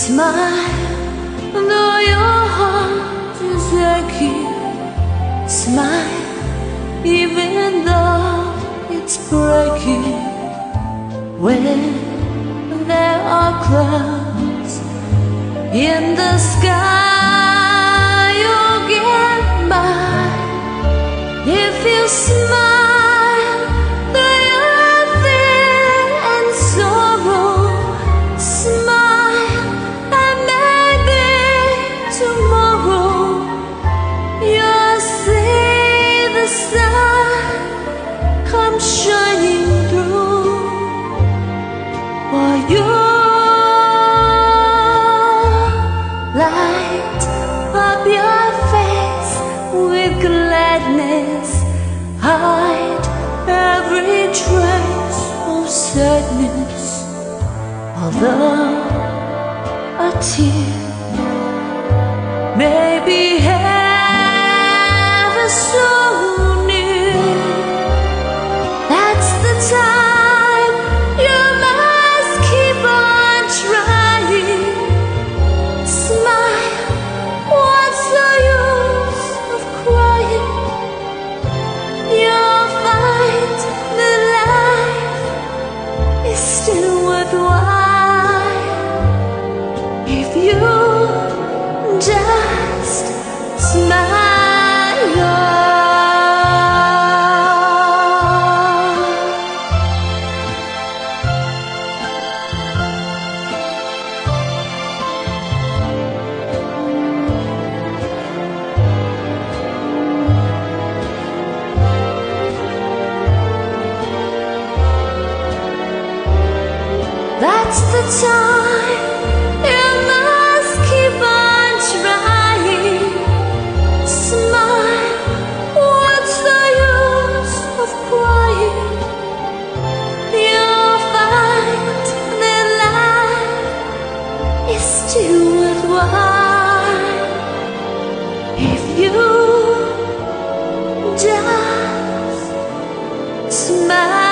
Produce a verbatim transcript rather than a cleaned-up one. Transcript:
Smile, though your heart is aching. Smile, even though it's breaking. When there are clouds in the sky, you'll get by. If you smile through your fear and sorrow, smile, and maybe tomorrow you'll see the sun come shining through for you. Light up your face with gladness, hide every trace of sadness. Although a tear may be ever so near, that's the time you must keep on trying. Smile, what's the use of crying? You'll find that life is still worthwhile if you just smile. That's the time you must keep on trying. Smile, what's the use of crying? You'll find that life is still worthwhile if you just smile.